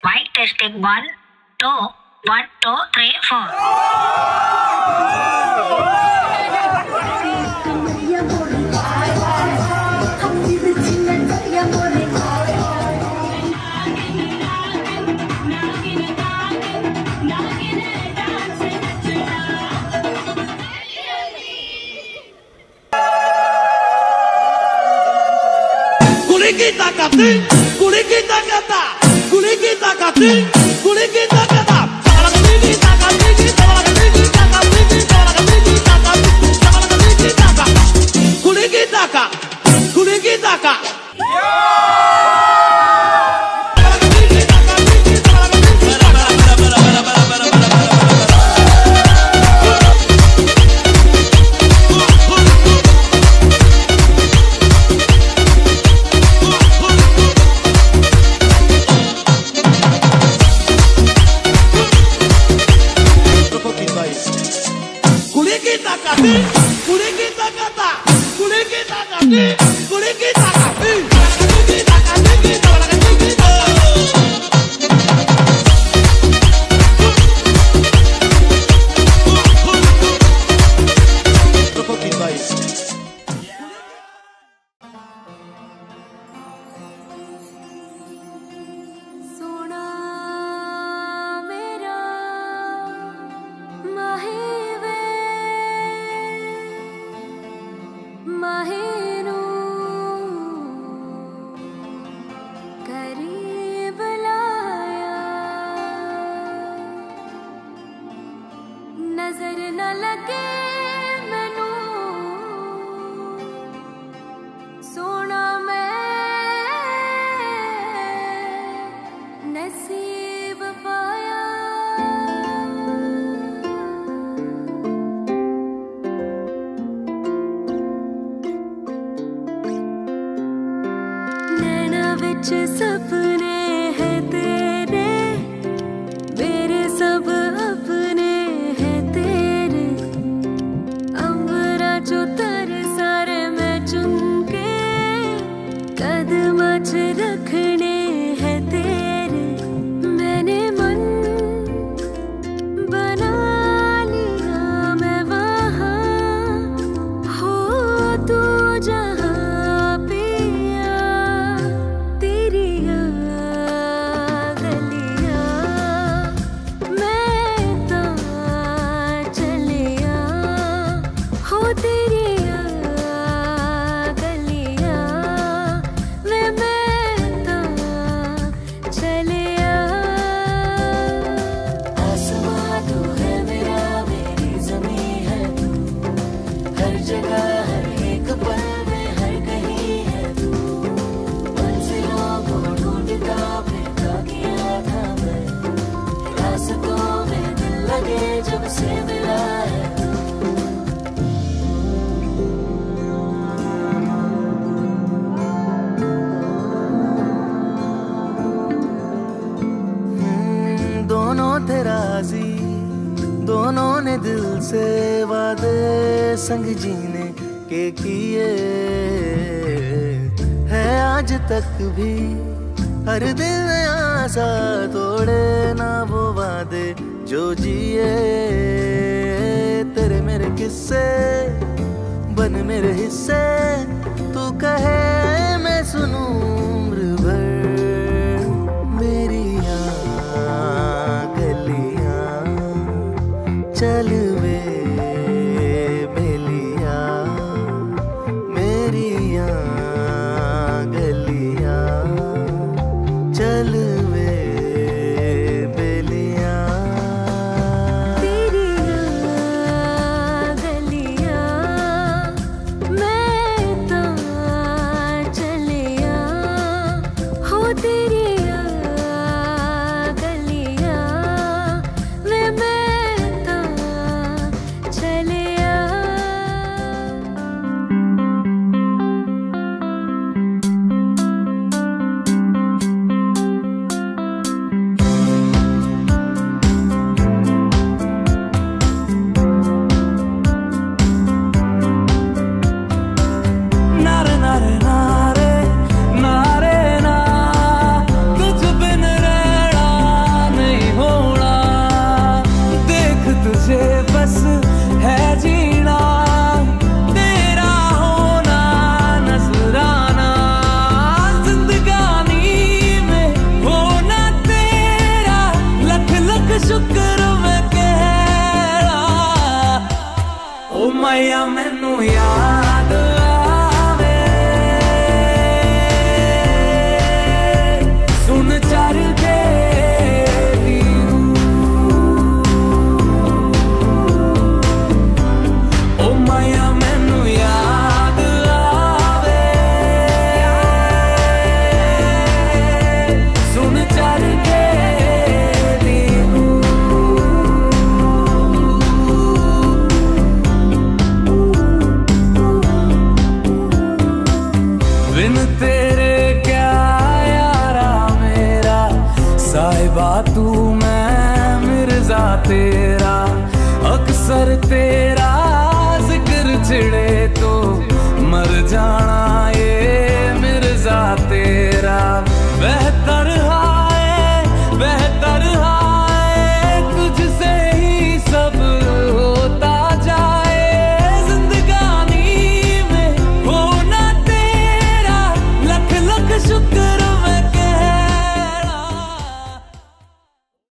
Mic testing 1, 2, 1, 2, 3, 4. Kulikita kati, kulikita kata, kulikita kati, kulikita kata. नजर न लगे मैनू सोना मैं नसीब पाया नैना विच सपने है तेरे मेरे सब अपने जो तर सारे मैं चुन के कदम रखने हैं तेरे मैंने मन बना लिया मैं वहाँ हो तू जहाँ पिया तेरी गलियाँ मैं तो चलिया हो तेरी गलियाँ मैं तो चलिया आसमां तू है मेरा मेरी ज़मीं है तू हर जगह हर एक पल में हर कहीं है तू मंजिलों को ढूंढता फिरता किया था मैं रास्तों में दिल लगे जब से मिला है राजी दोनों ने दिल से वादे संग जीने के किए है आज तक भी हर दिन आशा तोड़े ना वो वादे जो जिए तेरे मेरे किस्से बन मेरे हिस्से तू कहे मैं सुनूं उम्र भर मेरी चल वे बेलिया मेरी गलिया चल वे बेलिया तेरी गलिया मैं तो चलिया मैनू याद आवे सुन चर के ओ माया मैनू याद आवे सुन चर के बिन तेरे क्या यारा मेरा साहिबा तू मैं मिर्जा तेरा अक्सर तेरा जिक्र छिड़े तो मर जाना